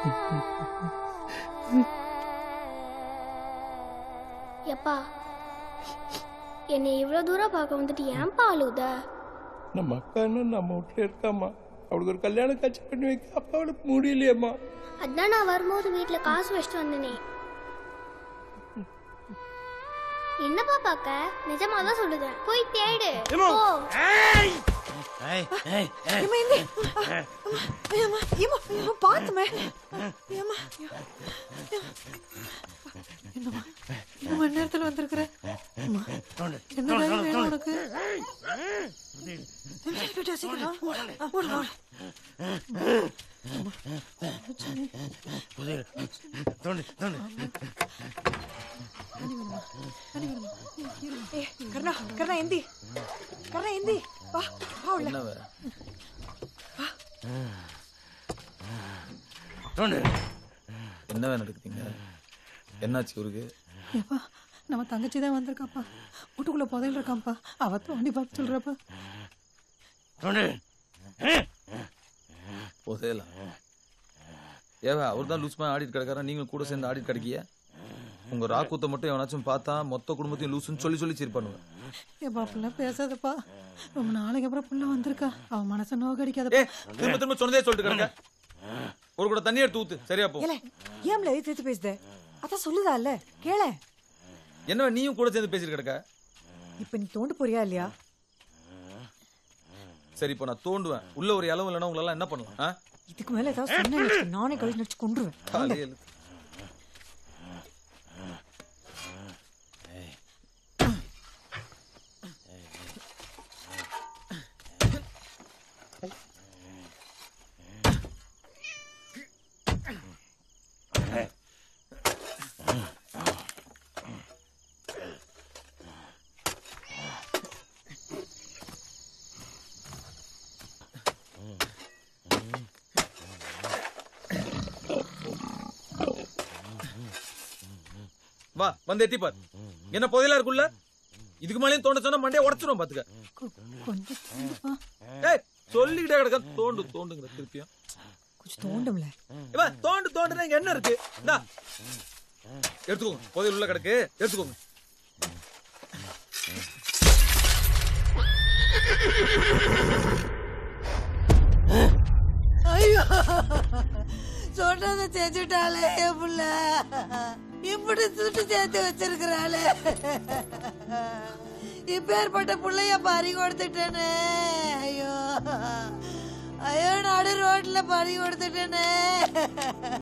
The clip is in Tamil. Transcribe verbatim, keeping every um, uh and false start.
எப்பா என்னை இவ்வளவு தூரம் பார்க்க வந்துட்டு ஏன்பா அழுத? நம்ம அக்கா நம்ம வீட்டுல இருக்காமா, அவளுக்கு ஒரு கல்யாணம் காட்சி பண்ணி வைக்க அப்பாவோட முடியலையம்மா. அதான் நான் வரும்போது வீட்டுல காசு வச்சுட்டு வந்தனே. என்னப்பா பாக்க? நிஜமாதான் சொல்லுதேன், போய் தேடு. நேரத்துல வந்திருக்கிற என்ன உனக்கு? கர்ணா கர்ணா எந்தி கர்ணா எந்தி வா வா உள்ள என்ன நடக்குதுங்க? என்னாச்சு இவருக்கு? ஏப்பா நம்ம தங்கச்சி தான் வந்திருக்காப்பா, வீட்டுக்குள்ள புதையல் இருக்காப்பா, அவ தோண்டி பார்த்து சொல்றப்பா. புதையலா? ஏவா அவர் தான் லூஸ்மா ஆடிட்டு கிடக்காரா, நீங்களும் கூட சேர்ந்து ஆடிட்டு கிடக்கிய? உங்க ராக்கூத்தை மட்டும் எவனாச்சும் பார்த்தா மொத்த குடும்பத்தையும் லூசுன்னு சொல்லி சொல்லி சீர் பண்ணுவேன். ஏப்பா அப்படிலாம் பேசாதப்பா, ரொம்ப நாளைக்கு அப்புறம் புள்ள வந்திருக்கா, அவன் மனசை நோக்கடிக்காத. திரும்ப திரும்ப சொன்னதே சொல்லிட்டு கிடங்க. ஒரு கூட தண்ணி எடுத்து ஊத்து, சரியா போ. ஏம்ல எடுத்து பேசுத? அதான் சொல்லுதா இல்ல கேள. என்ன நீயும் கூட சேர்ந்து பேசிட்டு கிடக்க? இப்ப நீ தோண்டு போறியா இல்லையா? சரி இப்ப நான் தோண்டுவேன், உள்ள ஒரு இளவு இல்லைன்னா உங்களெல்லாம் என்ன பண்ணலாம்? இதுக்கு மேல ஏதாவது சொன்ன நானே கழிச்சு நடிச்சு கொண்டுருவேன். வா வந்து எட்டி பார், என்ன புதையலா இருக்குல்ல? இதுக்கு மேலேயும் தோண்ட சொன்னா மண்டையை உடச்சிரும் பாத்துக்க. சொல்லிக்கிட்டே கிடக்க தோண்டு தோண்டுங்கிற திருப்பியும் கொஞ்சம் தோண்டும்ல. தோண்டு தோண்டுனா இங்க என்ன இருக்கு? இந்தா எடுத்துக்கோங்க, புதையல் உள்ள கிடக்கு, எடுத்துக்கோங்க. ஐயோ சொன்னதை செஞ்சுட்டாளே என் புள்ள, இப்படி சுட்டு சேர்த்து வச்சிருக்கிறாளே. இப்பேற்பட்ட புள்ளைய பறி கொடுத்துட்டேனே. ஐயோ ஐயோ நடு ரோட்ல பறி கொடுத்துட்டேனே.